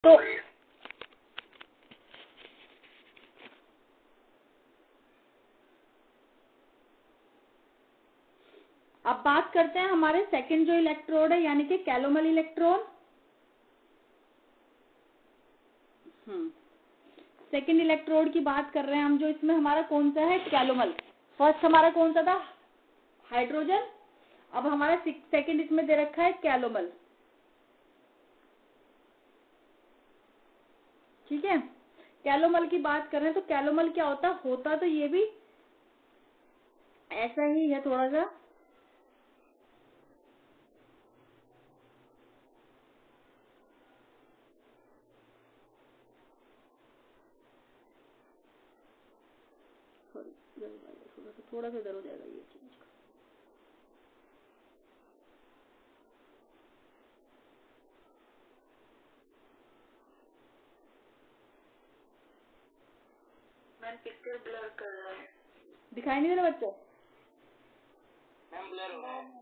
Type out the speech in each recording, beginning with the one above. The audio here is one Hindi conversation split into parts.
तो अब बात करते हैं हमारे सेकंड जो इलेक्ट्रोड है यानी कि कैलोमल इलेक्ट्रॉन। सेकंड इलेक्ट्रोड की बात कर रहे हैं हम, जो इसमें हमारा कौन सा है, कैलोमल। फर्स्ट हमारा कौन सा था, हाइड्रोजन। अब हमारा सेकंड इसमें दे रखा है कैलोमल। ठीक है, कैलोमल की बात कर रहे हैं तो कैलोमल क्या होता तो ये भी ऐसा ही है थोड़ा सा। थोड़ा सा इधर हो जाएगा ये चीज। मैम पिक्चर ब्लर कर रहा है, दिखाई नहीं दे रहा बच्चों? मैम ब्लर हो रहा है।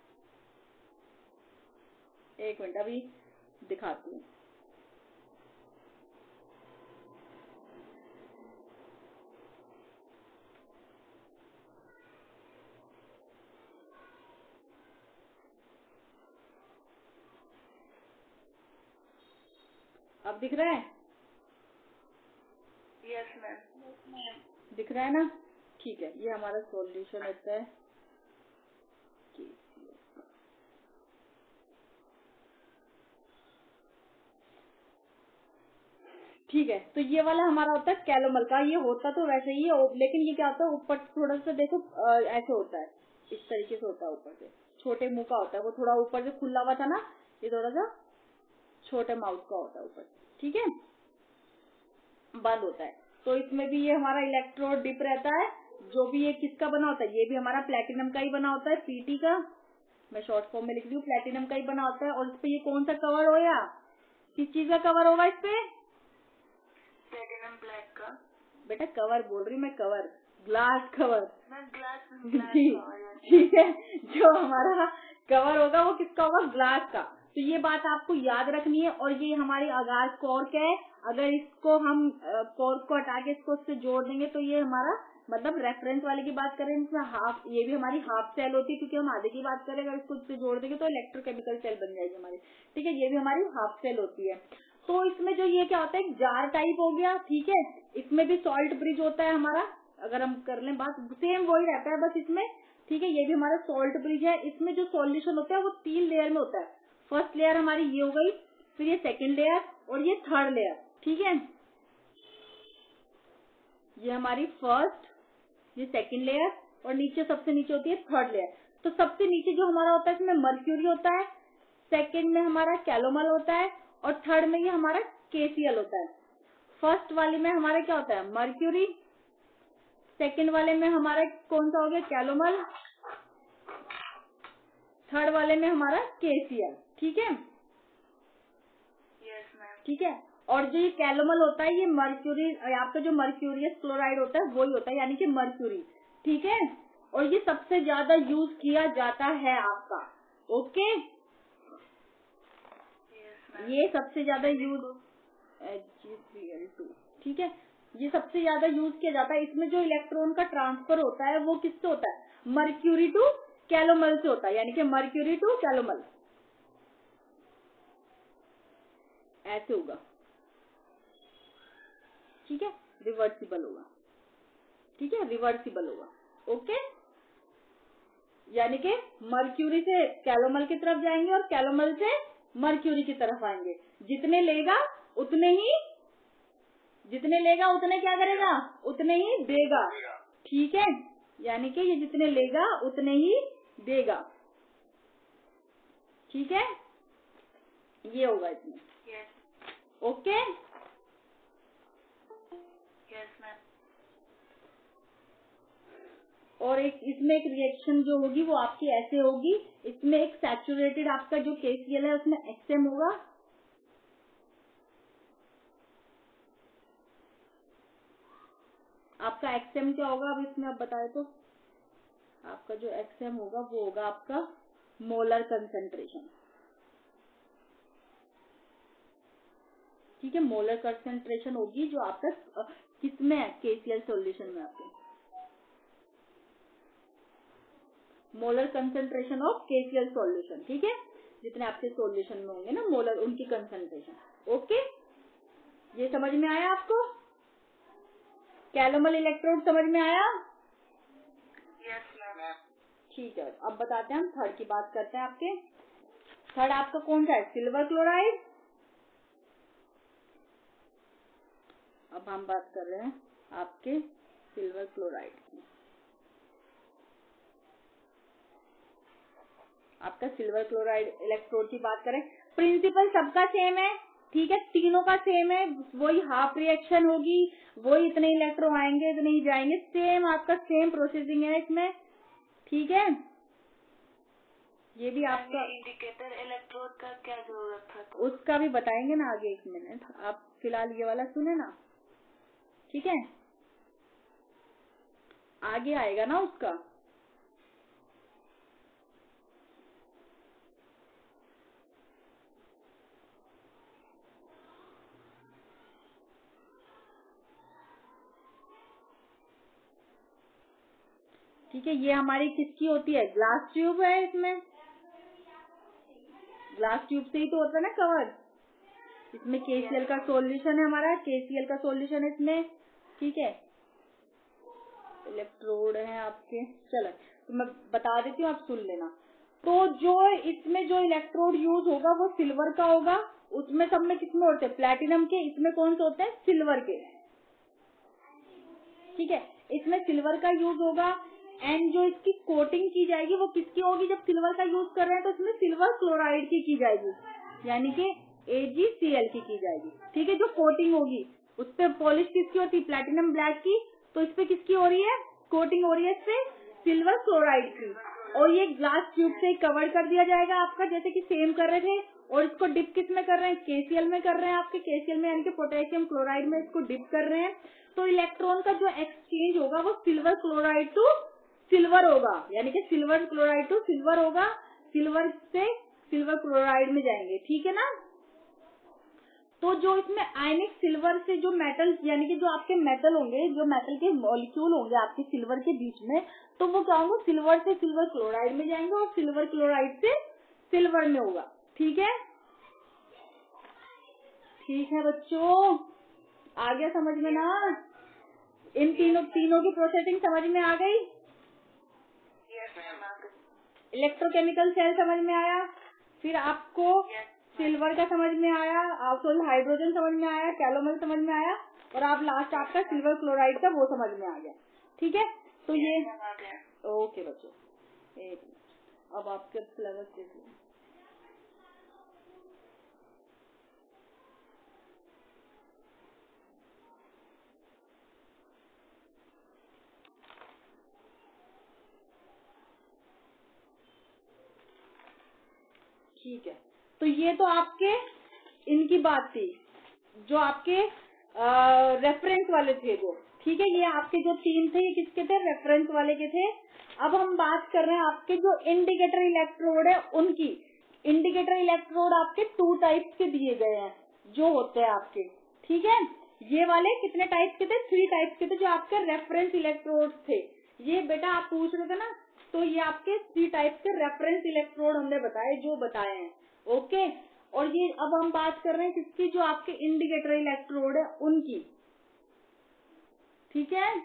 एक मिनट अभी दिखाती हूँ। अब दिख रहा है? Yes ma'am. दिख रहा है ना? ठीक है, ये हमारा सॉल्यूशन होता है। ठीक है, तो ये वाला हमारा होता है कैलोमल का। ये होता तो वैसे ही है, लेकिन ये क्या होता है ऊपर थोड़ा सा देखो ऐसे होता है, इस तरीके से होता है। ऊपर से छोटे मुंह का होता है, वो थोड़ा ऊपर से खुला हुआ था ना, ये थोड़ा सा छोटे माउथ का होता है ऊपर। ठीक है, बंद होता है। तो इसमें भी ये हमारा इलेक्ट्रोड डिप रहता है। जो भी ये किसका बना होता है, ये भी हमारा प्लेटिनम का ही बना होता है, पीटी का। मैं शॉर्ट फॉर्म में लिख रही हूँ, प्लेटिनम का ही बना होता है। और इस पे ये कौन सा कवर होगा, किस चीज का कवर होगा इस पे? प्लेटिनम ब्लैक का। बेटा कवर बोल रही मैं, कवर, ग्लास कवर। मैं ग्लास ठीक है, जो हमारा कवर होगा वो किसका होगा, ग्लास का। तो ये बात आपको याद रखनी है। और ये हमारी अगार कॉर्क है। अगर इसको हम कॉर्क को हटा के इसको उससे जोड़ देंगे तो ये हमारा मतलब रेफरेंस वाले की बात करें, इसमें हाफ, ये भी हमारी हाफ सेल होती है, क्योंकि हम आधे की बात करें, अगर इसको उससे जोड़ देंगे तो इलेक्ट्रोकेमिकल सेल बन जाएगी हमारी। ठीक है, ये भी हमारी हाफ सेल होती है। तो इसमें जो ये क्या होता है, जार टाइप हो गया। ठीक है, इसमें भी सॉल्ट ब्रिज होता है हमारा। अगर हम कर लें बात, सेम वही रहता है बस इसमें। ठीक है, ये भी हमारा सॉल्ट ब्रिज है। इसमें जो सॉल्यूशन होता है वो 3 लेयर में होता है। फर्स्ट लेयर हमारी ये हो गई, फिर ये सेकंड लेयर और ये थर्ड लेयर। ठीक है, ये हमारी फर्स्ट, ये सेकंड लेयर और नीचे सबसे नीचे होती है थर्ड लेयर। तो सबसे नीचे जो हमारा होता है इसमें मर्क्यूरी होता है, सेकंड में हमारा कैलोमल होता है और थर्ड में ये हमारा केसीएल होता है। फर्स्ट वाले में हमारा क्या होता है, मर्क्यूरी। सेकंड वाले में हमारा कौन सा हो गया, कैलोमल। थर्ड वाले में हमारा केसीएल। ठीक है, यस मैम। ठीक है। और जो ये कैलोमल होता है, ये मर्क्यूरी, आपका जो मर्क्यूरियस क्लोराइड होता है वही होता है, यानी कि मर्क्यूरी। ठीक है, और ये सबसे ज्यादा यूज किया जाता है आपका। ओके, ये सबसे ज्यादा यूज Ag3L2। ठीक है, ये सबसे ज्यादा यूज किया जाता है। इसमें जो इलेक्ट्रॉन का ट्रांसफर होता है वो किससे होता है, मर्क्यूरी टू कैलोमल से होता है, यानी कि मर्क्यूरी टू कैलोमल ऐसे होगा। ठीक है, रिवर्सिबल होगा। ठीक है, रिवर्सिबल होगा। ओके, यानी कि मर्क्यूरी से कैलोमल की तरफ जाएंगे और कैलोमल से मर्क्यूरी की तरफ आएंगे। जितने लेगा उतने क्या करेगा, उतने ही देगा। ठीक है, यानी कि ये जितने लेगा उतने ही देगा। ठीक है, ये होगा इसमें। यस। Okay, yes ma'am. और एक इसमें एक रिएक्शन जो होगी वो आपकी ऐसे होगी। इसमें एक सैचुरेटेड आपका जो केसीएल है उसमें एक्सएम होगा। आपका एक्सएम क्या होगा, अब इसमें आप बताए तो। आपका जो एक्सएम होगा वो होगा आपका मोलर कंसेंट्रेशन। ठीक है, मोलर कंसेंट्रेशन होगी जो आपका किसमें है, KCl सॉल्यूशन में आपके molar concentration of KCl solution. ठीक है, जितने आपके सॉल्यूशन में होंगे ना मोलर, उनकी कंसेंट्रेशन। ओके, ये समझ में आया आपको? कैलोमल इलेक्ट्रोड समझ में आया? Yes ma'am. ठीक है, अब बताते हैं हम थर्ड की बात करते हैं। आपके थर्ड आपका कौन सा है, सिल्वर क्लोराइड। अब हम बात कर रहे हैं आपके सिल्वर क्लोराइड की। आपका सिल्वर क्लोराइड इलेक्ट्रोड की बात करें, प्रिंसिपल सबका सेम है। ठीक है, तीनों का सेम है, वही हाफ रिएक्शन होगी, वही इतने इलेक्ट्रॉन आएंगे इतने ही जाएंगे, सेम आपका सेम प्रोसेसिंग है इसमें। ठीक है, ये भी आपका इंडिकेटर इलेक्ट्रोड का क्या जरूरत था? तो उसका भी बताएंगे ना आगे, 1 मिनट, आप फिलहाल ये वाला सुने ना। ठीक है, आगे आएगा ना उसका। ठीक है, ये हमारी किसकी होती है, ग्लास ट्यूब है। इसमें ग्लास ट्यूब से ही तो होता है ना कवर। इसमें KCl का सॉल्यूशन है हमारा, KCl का सॉल्यूशन है इसमें। ठीक है, इलेक्ट्रोड है आपके। चलो तो मैं बता देती हूँ, आप सुन लेना। तो जो इसमें जो इलेक्ट्रोड यूज होगा वो सिल्वर का होगा। उसमें सब में किसमें होते हैं, प्लैटिनम के। इसमें कौन से होते हैं, सिल्वर के। ठीक है, इसमें सिल्वर का यूज होगा। एंड जो इसकी कोटिंग की जाएगी वो किसकी होगी, जब सिल्वर का यूज कर रहे हैं तो इसमें सिल्वर क्लोराइड की जाएगी, यानी कि AgCl की जाएगी। ठीक है, जो कोटिंग होगी उस पर पॉलिश किसकी होती है, प्लैटिनम ब्लैक की। तो इस पे किसकी हो रही है, कोटिंग हो रही है इस पे सिल्वर क्लोराइड की। और ये ग्लास ट्यूब से कवर कर दिया जाएगा आपका, जैसे कि सेम कर रहे थे। और इसको डिप किस में कर रहे हैं, KCl में कर रहे हैं आपके, KCl में यानी कि पोटेशियम क्लोराइड में इसको डिप कर रहे हैं। तो इलेक्ट्रॉन का जो एक्सचेंज होगा वो सिल्वर क्लोराइड टू सिल्वर होगा, यानी कि सिल्वर क्लोराइड टू सिल्वर होगा, सिल्वर से सिल्वर क्लोराइड में जाएंगे। ठीक है ना। तो जो इसमें आयनिक सिल्वर से जो मेटल, यानी कि जो आपके मेटल होंगे, जो मेटल के मॉलिक्यूल होंगे आपके सिल्वर के बीच में, तो वो क्या होंगे, सिल्वर से सिल्वर क्लोराइड में जाएंगे और सिल्वर क्लोराइड से सिल्वर में होगा। ठीक है, ठीक है बच्चों, आ गया समझ में ना? इन तीनों की प्रोसेसिंग समझ में आ गई। इलेक्ट्रोकेमिकल सेल समझ में आया, फिर आपको सिल्वर का समझ में आया, आपको हाइड्रोजन समझ में आया, कैलोमल समझ में आया, और आप लास्ट आपका सिल्वर क्लोराइड का वो समझ में आ गया। ठीक है, तो ये ओके बच्चों, एक मिनट, अब आपके सिलेबस देखिए। ठीक है, तो ये तो आपके इनकी बात थी, जो आपके रेफरेंस वाले थे वो। ठीक है, ये आपके जो 3 थे ये किसके थे, रेफरेंस वाले के थे। अब हम बात कर रहे हैं आपके जो इंडिकेटर इलेक्ट्रोड है उनकी। इंडिकेटर इलेक्ट्रोड आपके 2 टाइप्स के दिए गए हैं जो होते हैं आपके। ठीक है, ये वाले कितने टाइप के थे, 3 टाइप्स के थे जो आपके रेफरेंस इलेक्ट्रोड थे। ये बेटा आप पूछ रहे थे ना, तो ये आपके 3 टाइप के रेफरेंस इलेक्ट्रोड हमने बताए, जो बताए हैं। ओके, और ये अब हम बात कर रहे हैं किसकी, जो आपके इंडिकेटर इलेक्ट्रोड है उनकी। ठीक है,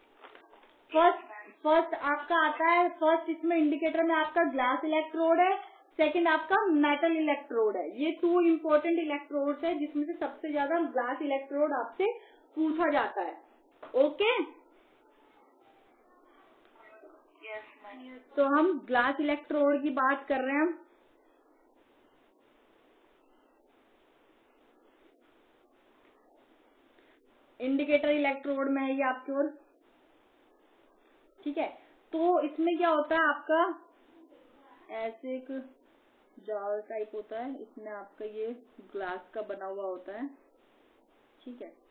फर्स्ट आपका आता है, फर्स्ट इसमें इंडिकेटर में आपका ग्लास इलेक्ट्रोड है, सेकंड आपका मेटल इलेक्ट्रोड है। ये 2 इम्पोर्टेंट इलेक्ट्रोड है जिसमें से सबसे ज्यादा ग्लास इलेक्ट्रोड आपसे पूछा जाता है। ओके, तो हम ग्लास इलेक्ट्रोड की बात कर रहे हैं। इंडिकेटर इलेक्ट्रोड में है ये आपकी ओर। ठीक है, तो इसमें क्या होता है आपका, ऐसे एक जार टाइप होता है, इसमें आपका ये ग्लास का बना हुआ होता है। ठीक है,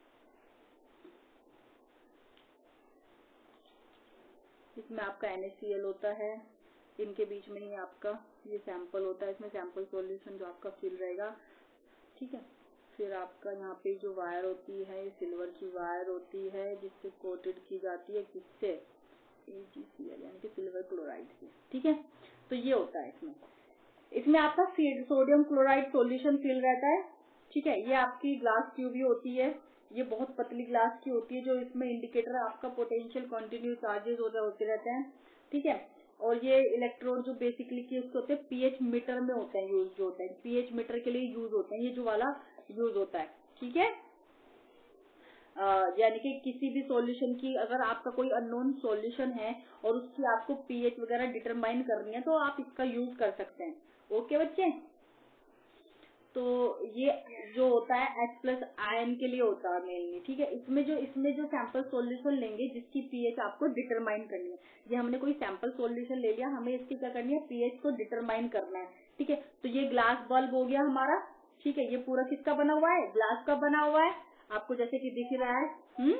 इसमें आपका NaCl होता है, इनके बीच में ही आपका ये सैंपल होता है, इसमें सैंपल सॉल्यूशन जो आपका फिल रहेगा। ठीक है, फिर आपका यहाँ पे जो वायर होती है सिल्वर की वायर होती है जिससे कोटेड की जाती है किससे, AgCl यानी कि सिल्वर क्लोराइड से। ठीक है, तो ये होता है इसमें आपका सोडियम क्लोराइड सॉल्यूशन फिल रहता है। ठीक है, ये आपकी ग्लास ट्यूब होती है, ये बहुत पतली ग्लास की होती है, जो इसमें इंडिकेटर आपका पोटेंशियल कंटिन्यू चार्जेस होते रहते हैं। ठीक है, और ये इलेक्ट्रोड जो बेसिकली यूज होते हैं पीएच मीटर में होते हैं, यूज जो होते हैं पीएच मीटर के लिए यूज होते हैं, ये जो वाला यूज होता है। ठीक है, यानी कि किसी भी सॉल्यूशन की अगर आपका कोई अननोन सॉल्यूशन है और उसकी आपको पीएच वगैरह डिटरमाइन करनी है तो आप इसका यूज कर सकते हैं। ओके बच्चे, तो ये जो होता है H+ आयन के लिए होता है मेनली। ठीक है, इसमें जो सैंपल सॉल्यूशन लेंगे जिसकी पीएच आपको डिटरमाइन करनी है, ये हमने कोई सैंपल सॉल्यूशन ले लिया, हमें इसकी क्या करनी है, पीएच को डिटरमाइन करना है। ठीक है, तो ये ग्लास बल्ब हो गया हमारा। ठीक है, ये पूरा किसका बना हुआ है, ग्लास का बना हुआ है, आपको जैसे कि दिख रहा है।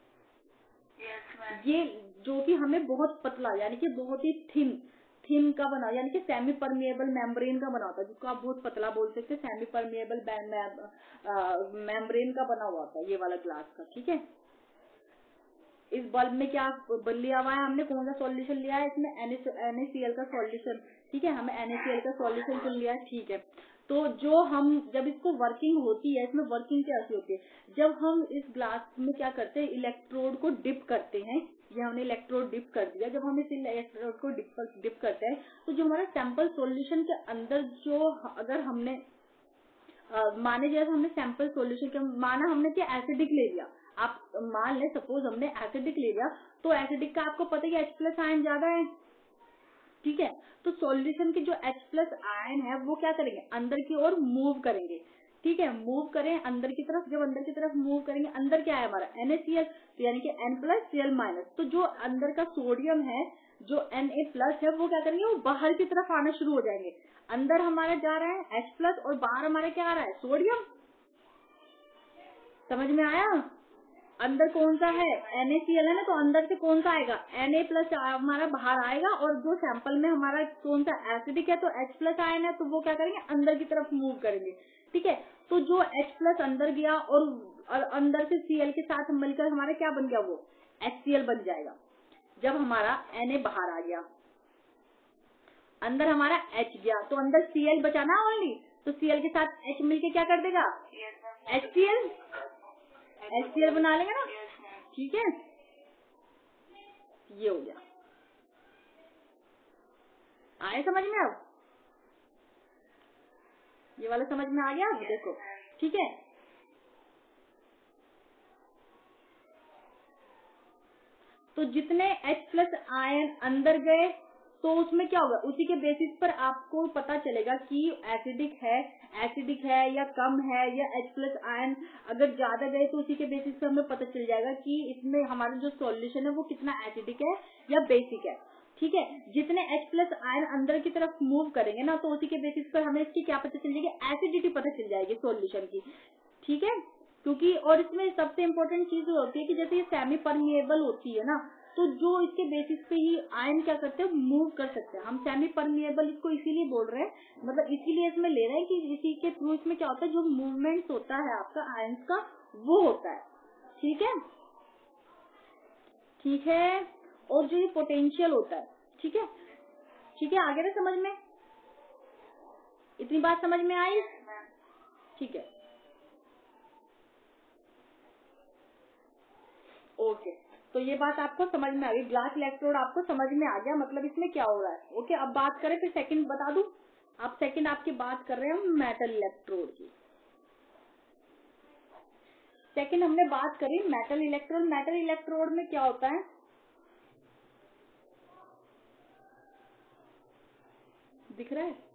ये जो कि हमें बहुत पतला यानी कि बहुत ही थिन का बना, यानी कि सेमी परमिएबल मेम्ब्रेन का बना होता है, जिसको आप बहुत पतला बोल सकते हैं, सेमी परमिएबल मेम्ब्रेन का बना हुआ होता है ये वाला ग्लास का। ठीक है, इस बल्ब में क्या लिया हुआ है हमने, कौन सा सॉल्यूशन लिया है इसमें, NaCl का सॉल्यूशन। ठीक है, हमें NaCl का सॉल्यूशन चुन लिया है। ठीक है, तो जो हम जब इसको वर्किंग होती है, इसमें वर्किंग कैसी होती है, जब हम इस ग्लास में क्या करते हैं, इलेक्ट्रोड को डिप करते हैं, ये हमने इलेक्ट्रोड डिप कर दिया, जब हम इस इलेक्ट्रोड को डिप करते हैं तो जो हमारा सैंपल सॉल्यूशन के अंदर जो अगर हमने माने जैसे हमने सैंपल सॉल्यूशन के माना हमने क्या एसिडिक ले लिया, आप मान ले सपोज हमने एसिडिक ले लिया, तो एसिडिक का आपको पता है कि H+ आयन ज्यादा है। ठीक है, तो सॉल्यूशन के जो H+ आयन है वो क्या करेंगे, अंदर की ओर मूव करेंगे। ठीक है, मूव करें अंदर की तरफ, जब अंदर की तरफ मूव करेंगे, अंदर क्या है हमारा NaCl, तो यानी कि N+Cl-, तो जो अंदर का सोडियम है जो Na+ है वो क्या करेंगे, वो बाहर की तरफ आना शुरू हो जाएंगे। अंदर हमारा जा रहा है H+ और बाहर हमारा क्या आ रहा है, सोडियम। समझ में आया, अंदर कौन सा है, NaCl है ना, तो अंदर से कौन सा आएगा, Na+ हमारा बाहर आएगा, और जो सैंपल में हमारा कौन सा एसिडिक है तो H+ आयन है, तो वो क्या करेंगे, अंदर की तरफ मूव करेंगे। ठीक है, तो जो H+ अंदर गया और अंदर से Cl के साथ मिलकर हमारा क्या बन गया, वो HCl बन जाएगा। जब हमारा Na बाहर आ गया, अंदर हमारा H गया, तो अंदर Cl बचा ना ओनली, तो Cl के साथ H मिलके क्या कर देगा, HCl बना लेगा ना। ठीक है, ये हो गया, आए समझ में, अब ये वाला समझ में आ गया, अब देखो। ठीक है, तो जितने H+ आयन अंदर गए तो उसमें क्या होगा, उसी के बेसिस पर आपको पता चलेगा कि एसिडिक है या कम है, या H+ आयन अगर ज्यादा गए तो उसी के बेसिस पर हमें पता चल जाएगा कि इसमें हमारा जो सॉल्यूशन है वो कितना एसिडिक है या बेसिक है। ठीक है, जितने H+ आयन अंदर की तरफ मूव करेंगे ना, तो उसी के बेसिस पर हमें इसकी क्या पता चल जाएगी, एसिडिटी पता चल जाएगी सॉल्यूशन की। ठीक है, क्योंकि और इसमें सबसे इम्पोर्टेंट चीज होती है कि जैसे ये सेमी परमिएबल होती है ना, तो जो इसके बेसिस पे ही आयन क्या करते हैं, मूव कर सकते हैं। हम सेमी परमिएबल इसको इसीलिए बोल रहे हैं, मतलब इसीलिए इसमें ले रहे हैं कि इसी के थ्रू इसमें क्या होता है, जो मूवमेंट होता है आपका आयंस का वो होता है। ठीक है, ठीक है, और जो ये पोटेंशियल होता है, ठीक है, ठीक है, आगे ना समझ में, इतनी बात समझ में आई। ठीक है, ओके, तो ये बात आपको समझ में आ गई, ग्लास इलेक्ट्रोड आपको समझ में आ गया, मतलब इसमें क्या हो रहा है। ओके, अब बात करें, फिर सेकंड बता दूं, आप सेकंड आपकी बात कर रहे हैं मेटल इलेक्ट्रोड की। सेकंड हमने बात करी मेटल इलेक्ट्रोड। मेटल इलेक्ट्रोड में क्या होता है, दिख रहा है,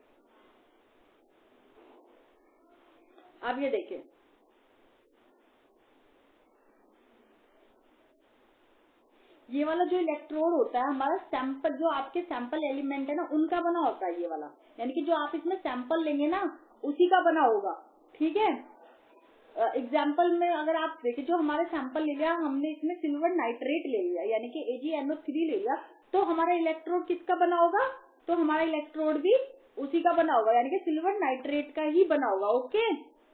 अब ये देखिए, ये वाला जो इलेक्ट्रोड होता है हमारा सैंपल, जो आपके सैंपल एलिमेंट है ना उनका बना होता है ये वाला, यानी कि जो आप इसमें सैंपल लेंगे ना उसी का बना होगा। ठीक है, एग्जाम्पल में अगर आप देखें, जो हमारे सैंपल ले लिया हमने, इसमें सिल्वर नाइट्रेट ले लिया यानी कि AgNO3 ले लिया, तो हमारा इलेक्ट्रोड किसका बना होगा? तो हमारा इलेक्ट्रोड भी उसी का बना होगा, यानी कि सिल्वर नाइट्रेट का ही बना होगा। Okay,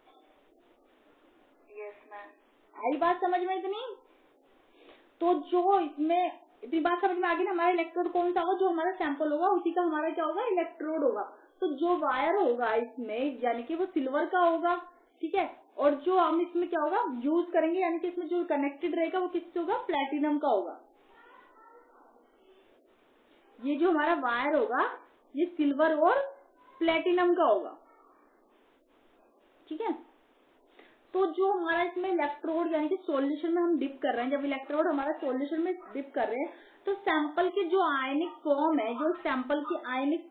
yes ma'am. आई बात समझ में इतनी? तो जो इसमें इतनी बात समझ में आ गई ना, हमारा इलेक्ट्रोड कौन सा होगा? जो हमारा सैंपल होगा उसी का हमारा क्या होगा? इलेक्ट्रोड होगा। तो जो वायर होगा इसमें यानी कि वो सिल्वर का होगा। ठीक है, और जो हम इसमें क्या होगा यूज करेंगे, यानी कि इसमें जो कनेक्टेड रहेगा वो किससे होगा? प्लेटिनम का होगा। ये जो हमारा वायर होगा ये सिल्वर और प्लेटिनम का होगा। ठीक है, तो जो हमारा इसमें इलेक्ट्रोड यानी कि सॉल्यूशन में हम डिप कर रहे हैं, जब इलेक्ट्रोड हमारा सॉल्यूशन में डिप कर रहे हैं तो सैंपल की जो आयनिक फॉर्म है, जो सैंपल की आयनिक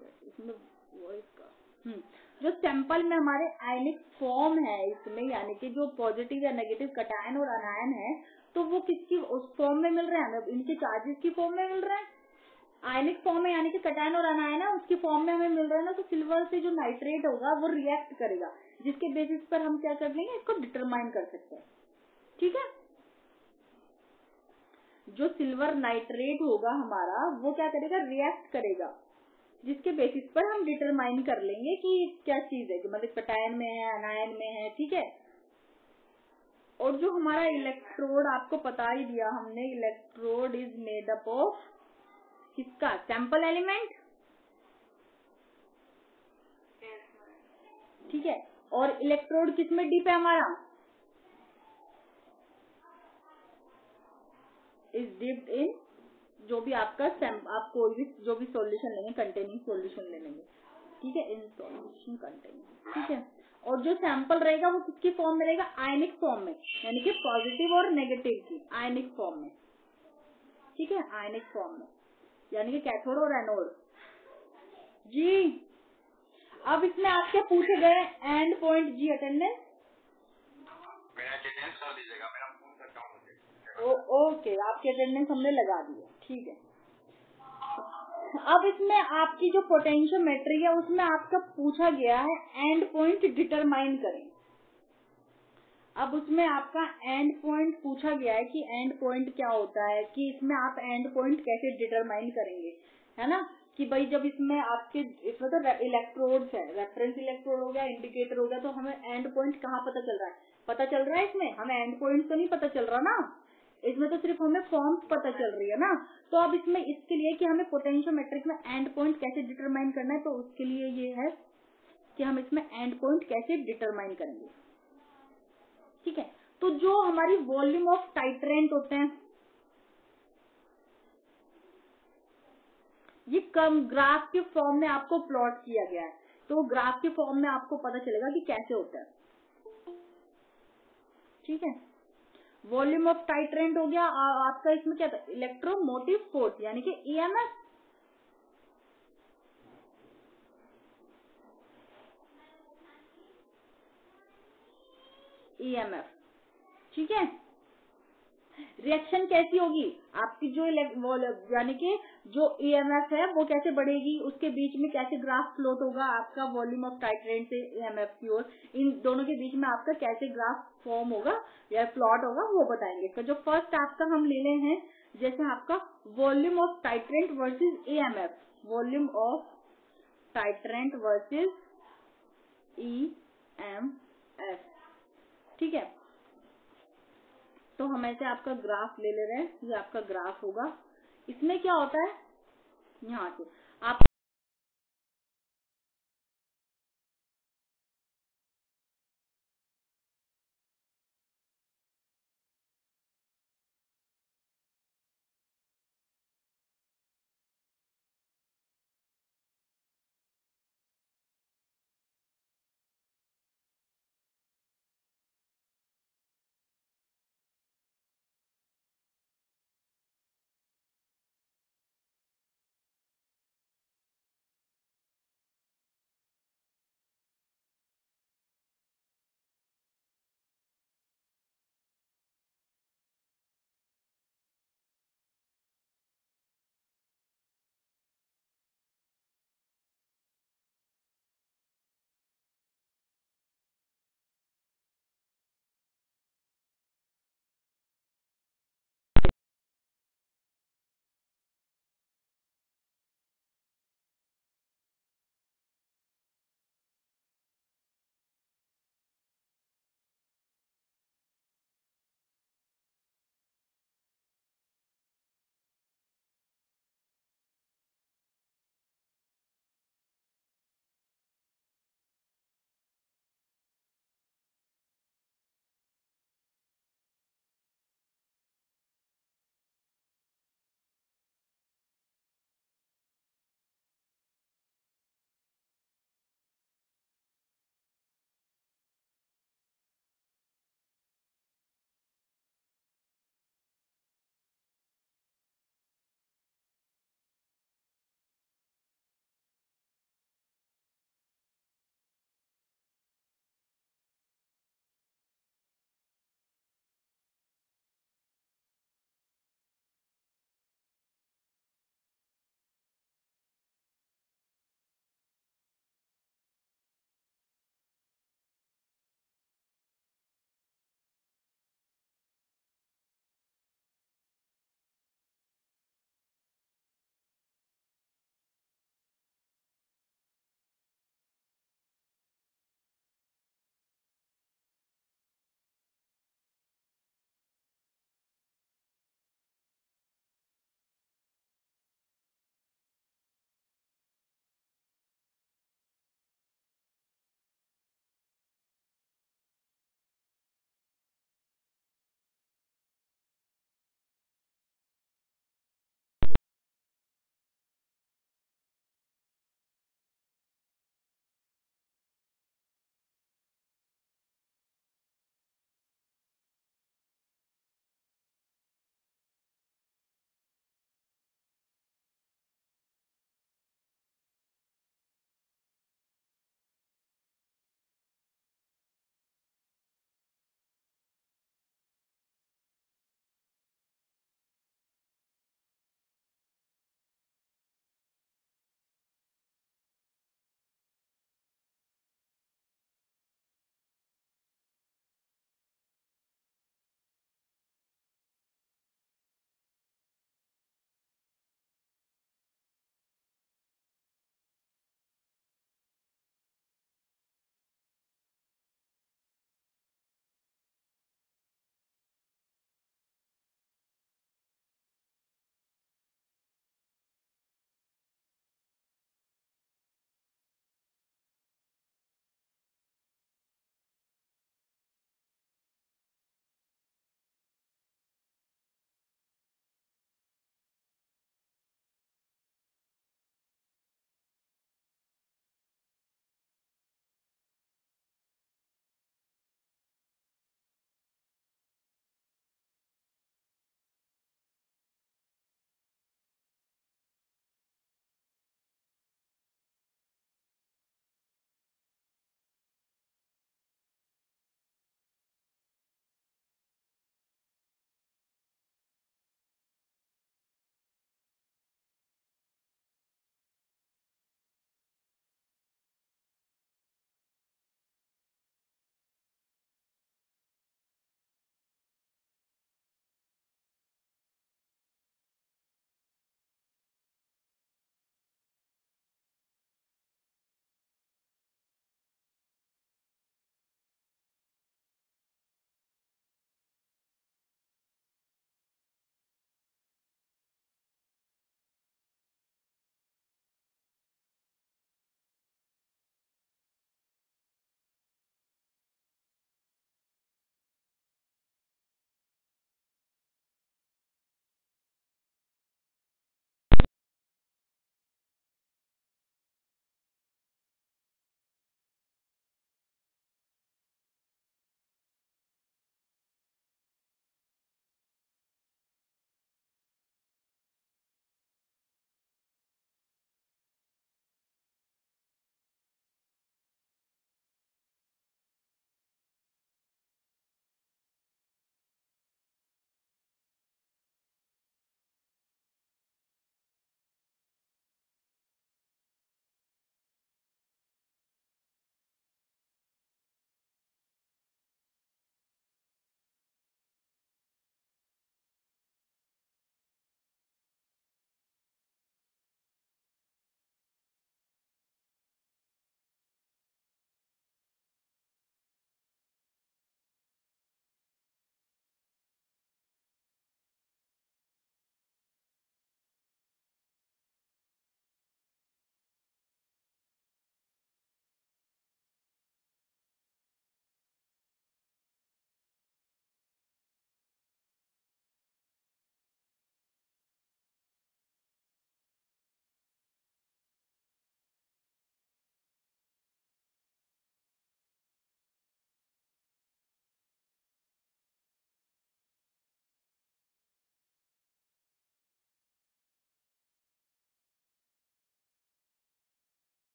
जो सैंपल में हमारे आयनिक फॉर्म है इसमें, यानी कि जो पॉजिटिव या नेगेटिव कटायन और अनायन है, तो वो किसकी उस फॉर्म में मिल रहे हैं? हमें इनके चार्जेस की फॉर्म में मिल रहे हैं। आयनिक फॉर्म में यानी कि कटायन और अनायन है उसकी फॉर्म में हमें मिल रहा है ना, तो सिल्वर से जो नाइट्रेट होगा वो रिएक्ट करेगा, जिसके बेसिस पर हम क्या कर लेंगे? इसको डिटरमाइन कर सकते हैं। ठीक है, जो सिल्वर नाइट्रेट होगा हमारा वो क्या करेगा? रिएक्ट करेगा, जिसके बेसिस पर हम डिटरमाइन कर लेंगे कि क्या चीज है, कि मतलब कटायन में है, अनायन में है। ठीक है, और जो हमारा इलेक्ट्रोड आपको बता ही दिया हमने, electrode is made up of किसका? Sample element. Yes ma'am. ठीक है, और इलेक्ट्रोड किसमें डीप है हमारा? इज डिप्ड इन, जो भी आपका आप कोई भी जो भी सॉल्यूशन लेंगे, कंटेनिंग सॉल्यूशन ले लेंगे। ठीक है, इन सॉल्यूशन कंटेनिंग। ठीक है, और जो सैंपल रहेगा वो किसकी फॉर्म में रहेगा? आयनिक फॉर्म में, यानी कि पॉजिटिव और नेगेटिव की आयनिक फॉर्म में। ठीक है, आयनिक फॉर्म में, यानी कि कैथोड और एनोड। जी, अब इसमें आपसे पूछे गए एंड पॉइंट जी अटेंडेंस। मेरा अटेंडेंस कर दीजिएगा, मेरा फोन करता हूँ मुझे। ओके, आपकी अटेंडेंस हमने लगा दी है। ठीक है, अब इसमें आपकी जो पोटेंशियोमेट्री है उसमें आपका पूछा गया है एंड पॉइंट डिटरमाइन करें। अब उसमें आपका एंड पॉइंट पूछा गया है कि एंड पॉइंट क्या होता है, कि इसमें आप एंड पॉइंट कैसे डिटरमाइन करेंगे, है ना? कि भाई जब इसमें आपके इसमें तो इलेक्ट्रोड्स है, रेफरेंस इलेक्ट्रोड हो गया, इंडिकेटर हो गया, तो हमें एंड पॉइंट कहाँ पता चल रहा है? पता चल रहा है इसमें हमें एंड पॉइंट तो नहीं पता चल रहा ना, इसमें तो सिर्फ हमें फॉर्म्स पता चल रही है ना। तो अब इसमें इसके लिए कि हमें पोटेंशियोमेट्रिक में एंड पॉइंट कैसे डिटरमाइन करना है, तो उसके लिए ये है कि हम इसमें एंड पॉइंट कैसे डिटरमाइन करेंगे। ठीक है, तो जो हमारी वॉल्यूम ऑफ टाइट्रेंट होते हैं ये कम ग्राफ के फॉर्म में आपको प्लॉट किया गया है, तो ग्राफ के फॉर्म में आपको पता चलेगा कि कैसे होता है। ठीक है, वॉल्यूम ऑफ टाइट्रेंट हो गया आपका, इसमें क्या था? इलेक्ट्रोमोटिव फोर्स यानी कि EMF। EMF, ठीक है। रिएक्शन कैसी होगी आपकी, जो यानी कि जो EMF है वो कैसे बढ़ेगी, उसके बीच में कैसे ग्राफ प्लॉट होगा आपका वॉल्यूम ऑफ टाइट्रेंट से EMF की ओर, इन दोनों के बीच में आपका कैसे ग्राफ फॉर्म होगा या प्लॉट होगा वो बताएंगे। इसका जो फर्स्ट आपका हम ले रहे हैं, जैसे आपका volume of titrant versus EMF, volume of titrant versus EMF। ठीक है, तो हम ऐसे आपका ग्राफ ले ले रहे हैं, ये आपका ग्राफ होगा। इसमें क्या होता है, यहाँ से आप